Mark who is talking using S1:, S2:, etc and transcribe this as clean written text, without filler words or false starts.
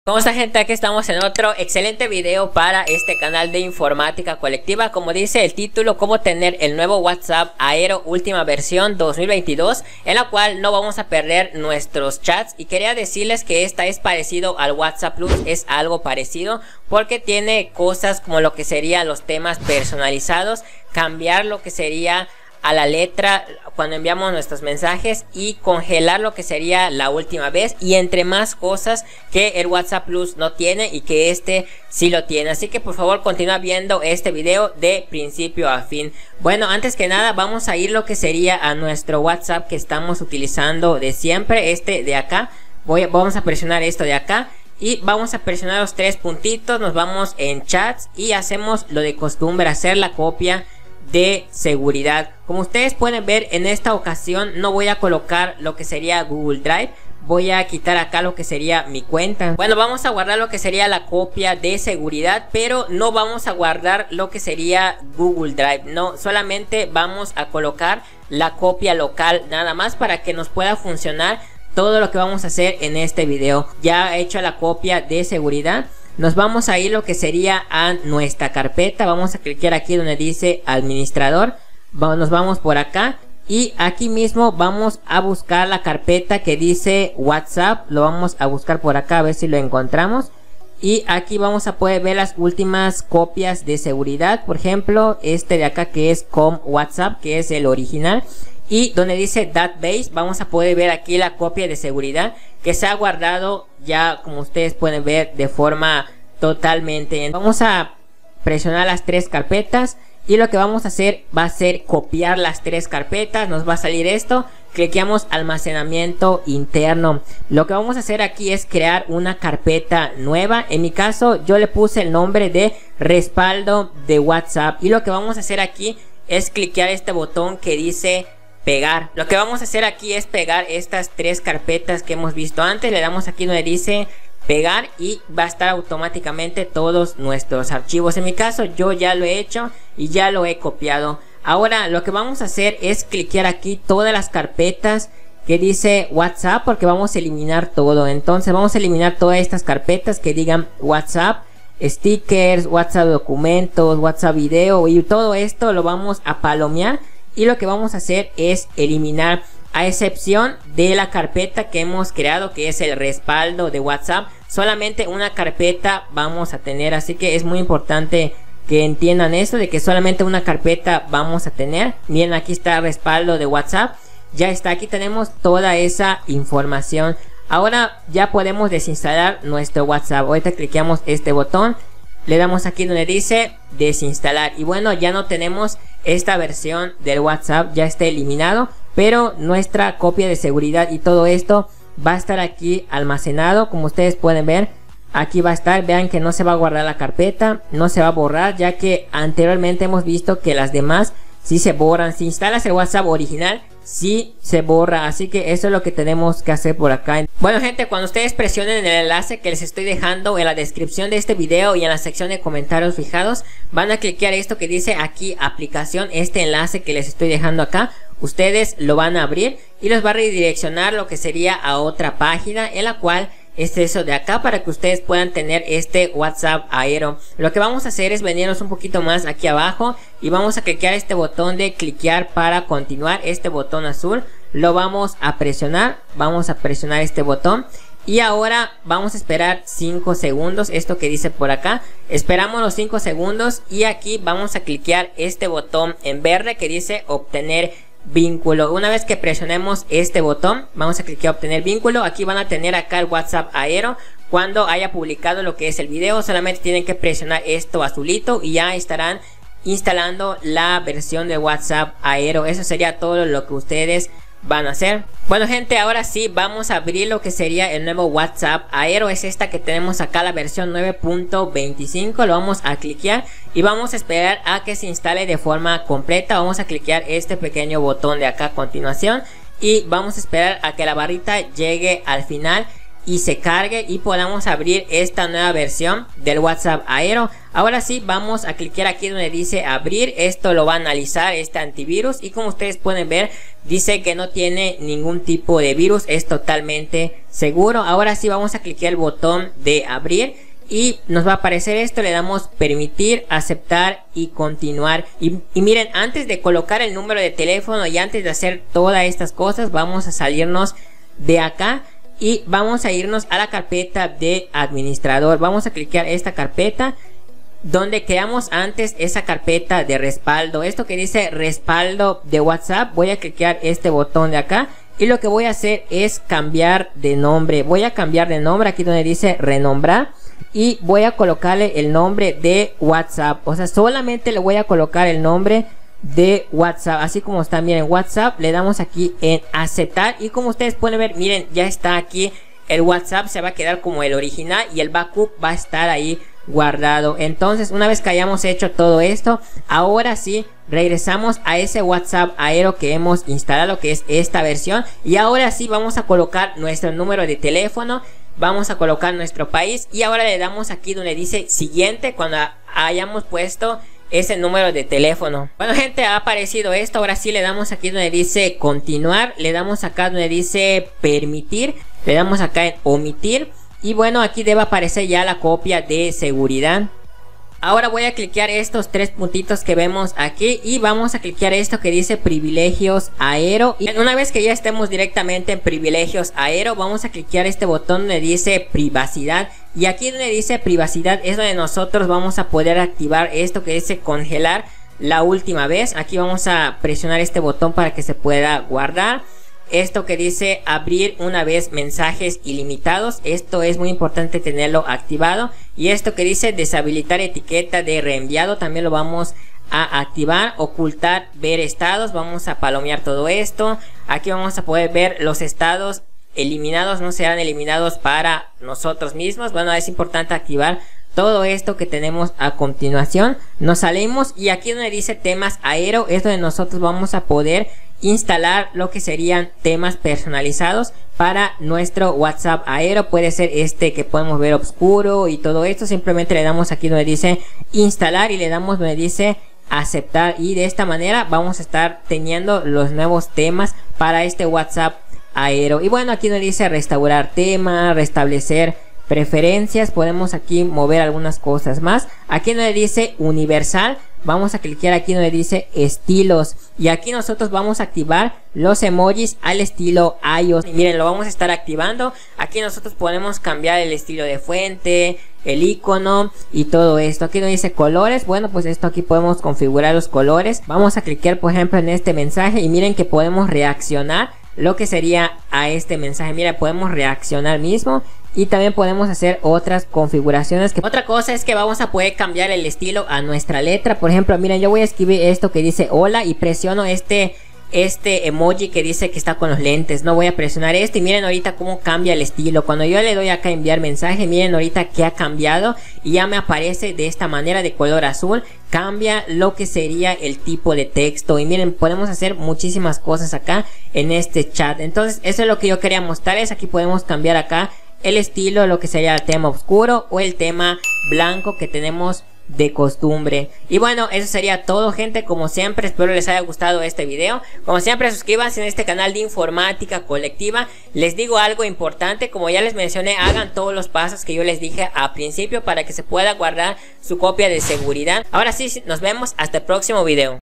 S1: ¿Cómo está, gente? Aquí estamos en otro excelente video para este canal de informática colectiva. Como dice el título, cómo tener el nuevo WhatsApp Aero última versión 2022, en la cual no vamos a perder nuestros chats. Y quería decirles que esta es parecido al WhatsApp Plus, es algo parecido porque tiene cosas como lo que serían los temas personalizados, cambiar lo que sería a la letra cuando enviamos nuestros mensajes y congelar lo que sería la última vez, y entre más cosas que el WhatsApp Plus no tiene y que este sí lo tiene. Así que por favor continúa viendo este video de principio a fin. Bueno, antes que nada vamos a ir lo que sería a nuestro WhatsApp que estamos utilizando de siempre, este de acá. Vamos a presionar esto de acá y vamos a presionar los tres puntitos, nos vamos en chats y hacemos lo de costumbre, hacer la copia de seguridad. Como ustedes pueden ver, en esta ocasión no voy a colocar lo que sería Google Drive, voy a quitar acá lo que sería mi cuenta. Bueno, vamos a guardar lo que sería la copia de seguridad, pero no vamos a guardar lo que sería Google Drive, no, solamente vamos a colocar la copia local nada más para que nos pueda funcionar todo lo que vamos a hacer en este video. Ya he hecho la copia de seguridad. Nos vamos a ir lo que sería a nuestra carpeta, vamos a clicar aquí donde dice administrador, nos vamos por acá y aquí mismo vamos a buscar la carpeta que dice WhatsApp, lo vamos a buscar por acá a ver si lo encontramos, y aquí vamos a poder ver las últimas copias de seguridad, por ejemplo este de acá que es com WhatsApp, que es el original, y donde dice database vamos a poder ver aquí la copia de seguridad que se ha guardado ya, como ustedes pueden ver, de forma totalmente. Vamos a presionar las tres carpetas y lo que vamos a hacer va a ser copiar las tres carpetas. Nos va a salir esto, cliqueamos almacenamiento interno. Lo que vamos a hacer aquí es crear una carpeta nueva. En mi caso yo le puse el nombre de respaldo de WhatsApp, y lo que vamos a hacer aquí es cliquear este botón que dice pegar. Lo que vamos a hacer aquí es pegar estas tres carpetas que hemos visto antes. Le damos aquí donde dice pegar y va a estar automáticamente todos nuestros archivos. En mi caso yo ya lo he hecho y ya lo he copiado. Ahora lo que vamos a hacer es cliquear aquí todas las carpetas que dice WhatsApp, porque vamos a eliminar todo. Entonces vamos a eliminar todas estas carpetas que digan WhatsApp, stickers, WhatsApp documentos, WhatsApp video, y todo esto lo vamos a palomear. Y lo que vamos a hacer es eliminar, a excepción de la carpeta que hemos creado, que es el respaldo de WhatsApp. Solamente una carpeta vamos a tener, así que es muy importante que entiendan esto, de que solamente una carpeta vamos a tener. Miren, aquí está el respaldo de WhatsApp, ya está, aquí tenemos toda esa información. Ahora ya podemos desinstalar nuestro WhatsApp. Ahorita cliqueamos este botón, le damos aquí donde dice desinstalar, y bueno, ya no tenemos esta versión del WhatsApp, ya está eliminado, pero nuestra copia de seguridad y todo esto va a estar aquí almacenado. Como ustedes pueden ver, aquí va a estar. Vean que no se va a guardar la carpeta, no se va a borrar, ya que anteriormente hemos visto que las demás sí se borran. Si instalas el WhatsApp original, sí se borra, así que eso es lo que tenemos que hacer por acá. Bueno, gente, cuando ustedes presionen el enlace que les estoy dejando en la descripción de este video y en la sección de comentarios fijados, van a cliquear esto que dice aquí aplicación. Este enlace que les estoy dejando acá, ustedes lo van a abrir y los va a redireccionar lo que sería a otra página, en la cual es eso de acá, para que ustedes puedan tener este WhatsApp Aero. Lo que vamos a hacer es venirnos un poquito más aquí abajo y vamos a cliquear este botón de cliquear para continuar, este botón azul lo vamos a presionar, este botón, y ahora vamos a esperar 5 segundos, esto que dice por acá, esperamos los 5 segundos y aquí vamos a cliquear este botón en verde que dice obtener vínculo. Una vez que presionemos este botón, vamos a clicar obtener vínculo. Aquí van a tener acá el WhatsApp Aero. Cuando haya publicado lo que es el video, solamente tienen que presionar esto azulito y ya estarán instalando la versión de WhatsApp Aero. Eso sería todo lo que ustedes van a hacer. Bueno, gente, ahora sí vamos a abrir lo que sería el nuevo WhatsApp Aero. Es esta que tenemos acá, la versión 9.25. Lo vamos a cliquear y vamos a esperar a que se instale de forma completa. Vamos a cliquear este pequeño botón de acá a continuación y vamos a esperar a que la barrita llegue al final. y se cargue y podamos abrir esta nueva versión del WhatsApp Aero. Ahora sí, vamos a clicar aquí donde dice abrir. Esto lo va a analizar este antivirus y como ustedes pueden ver, dice que no tiene ningún tipo de virus, es totalmente seguro. Ahora sí, vamos a clicar el botón de abrir y nos va a aparecer esto. Le damos permitir, aceptar y continuar. Y miren, antes de colocar el número de teléfono y antes de hacer todas estas cosas, vamos a salirnos de acá y vamos a irnos a la carpeta de administrador. Vamos a clicar esta carpeta donde creamos antes esa carpeta de respaldo. Esto que dice respaldo de WhatsApp, voy a clicar este botón de acá y lo que voy a hacer es cambiar de nombre. Voy a cambiar de nombre aquí donde dice renombrar y voy a colocarle el nombre de WhatsApp. O sea, solamente le voy a colocar el nombre de WhatsApp, así como está. Miren, WhatsApp, le damos aquí en aceptar y como ustedes pueden ver, miren, ya está aquí el WhatsApp, se va a quedar como el original y el backup va a estar ahí guardado. Entonces, una vez que hayamos hecho todo esto, ahora sí regresamos a ese WhatsApp Aero que hemos instalado, que es esta versión, y ahora sí vamos a colocar nuestro número de teléfono, vamos a colocar nuestro país y ahora le damos aquí donde dice siguiente cuando hayamos puesto ese número de teléfono. Bueno, gente, ha aparecido esto. Ahora sí le damos aquí donde dice continuar, le damos acá donde dice permitir, le damos acá en omitir y bueno, aquí debe aparecer ya la copia de seguridad. Ahora voy a clicar estos tres puntitos que vemos aquí y vamos a clicar esto que dice privilegios Aero. Y una vez que ya estemos directamente en privilegios Aero, vamos a clicar este botón donde dice privacidad. Y aquí donde dice privacidad es donde nosotros vamos a poder activar esto que dice congelar la última vez. Aquí vamos a presionar este botón para que se pueda guardar. Esto que dice abrir una vez mensajes ilimitados, esto es muy importante tenerlo activado. Y esto que dice deshabilitar etiqueta de reenviado también lo vamos a activar. Ocultar ver estados, vamos a palomear todo esto. Aquí vamos a poder ver los estados eliminados, no serán eliminados para nosotros mismos. Bueno, es importante activar todo esto que tenemos a continuación. Nos salimos y aquí donde dice temas Aero es donde nosotros vamos a poder instalar lo que serían temas personalizados para nuestro WhatsApp Aero. Puede ser este que podemos ver oscuro y todo esto. Simplemente le damos aquí donde dice instalar y le damos donde dice aceptar y de esta manera vamos a estar teniendo los nuevos temas para este WhatsApp Aero. Y bueno, aquí donde dice restaurar tema, restablecer preferencias, podemos aquí mover algunas cosas más. Aquí donde dice universal, vamos a clicar aquí donde dice estilos y aquí nosotros vamos a activar los emojis al estilo iOS. Y miren, lo vamos a estar activando. Aquí nosotros podemos cambiar el estilo de fuente, el icono y todo esto. Aquí donde dice colores, bueno, pues esto aquí podemos configurar los colores. Vamos a clicar por ejemplo en este mensaje y miren que podemos reaccionar lo que sería a este mensaje. Mira, podemos reaccionar mismo y también podemos hacer otras configuraciones. Otra cosa es que vamos a poder cambiar el estilo a nuestra letra. Por ejemplo, miren, yo voy a escribir esto que dice hola y presiono este emoji que dice que está con los lentes. No voy a presionar este y miren ahorita cómo cambia el estilo. Cuando yo le doy acá a enviar mensaje, miren ahorita que ha cambiado y ya me aparece de esta manera de color azul. Cambia lo que sería el tipo de texto y miren, podemos hacer muchísimas cosas acá en este chat. Entonces eso es lo que yo quería mostrarles. Aquí podemos cambiar acá el estilo, lo que sería el tema oscuro o el tema blanco que tenemos de costumbre. Y bueno, eso sería todo, gente. Como siempre, espero les haya gustado este video. Como siempre, suscríbanse en este canal de informática colectiva. Les digo algo importante, como ya les mencioné, hagan todos los pasos que yo les dije al principio para que se pueda guardar su copia de seguridad. Ahora sí, nos vemos hasta el próximo video.